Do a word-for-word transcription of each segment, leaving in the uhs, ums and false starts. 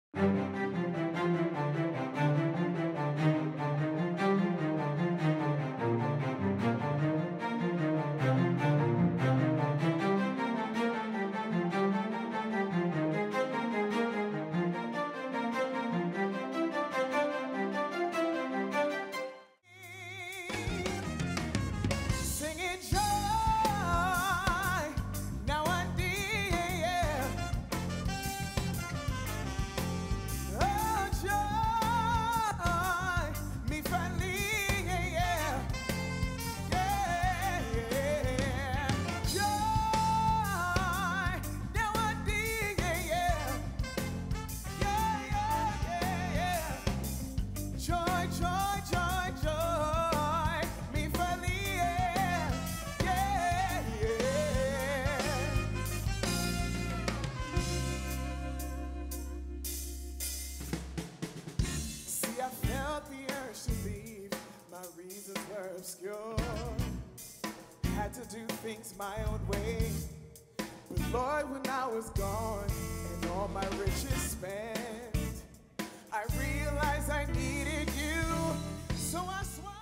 Obscure, had to do things my own way. But Lord, when I was gone and all my riches spent, I realized I needed you, so I swore.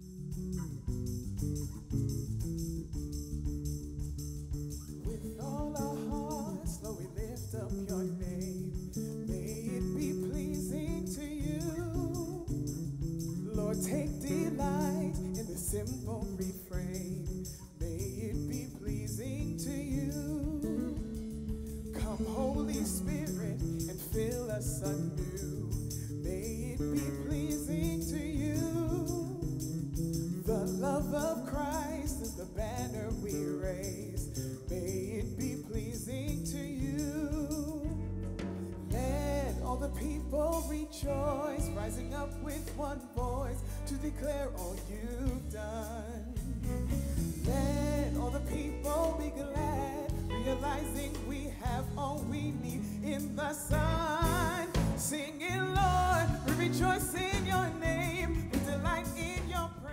With all our hearts, Lord, we lift up your name. May it be pleasing to you. Lord, take delight in the simple refrain. May it be pleasing to you. Come, Holy Spirit, and fill us anew. May it be pleasing to you. The love of Christ is the banner we raise. May it be pleasing to you. Let all the people rejoice, rising up with one voice to declare all you've done. Let all the people be glad, realizing we have all we need in the Son. Singing, Lord, we rejoice in your name, we delight in your praise.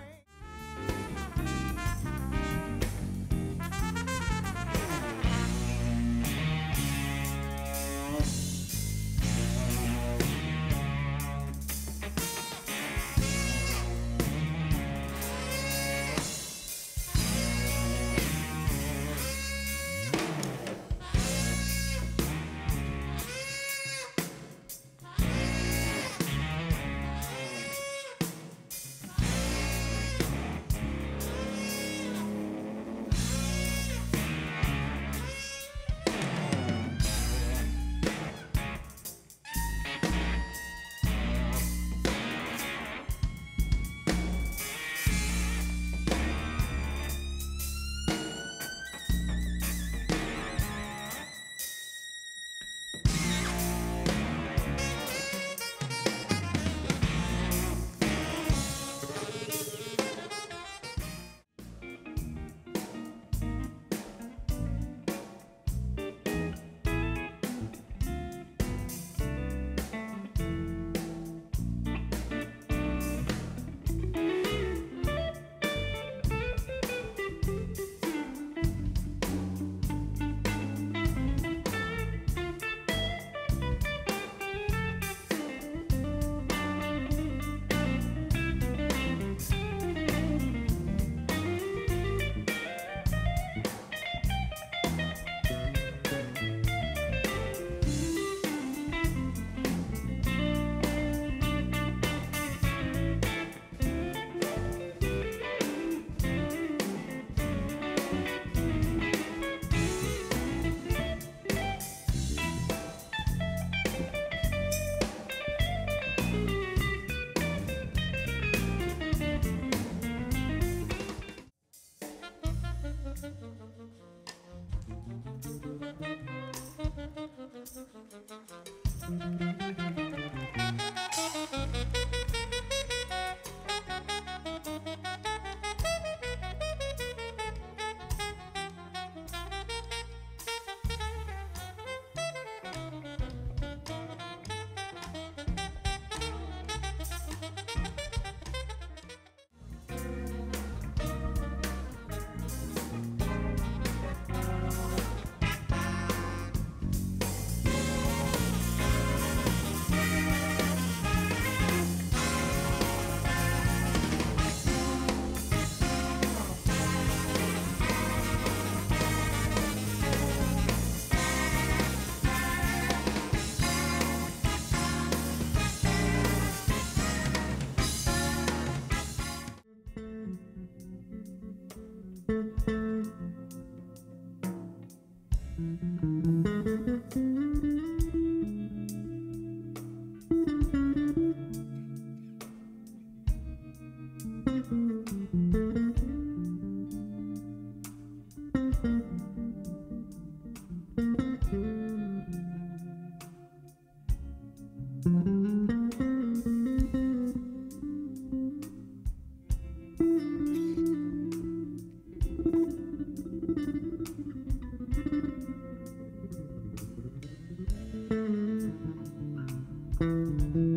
Thank you.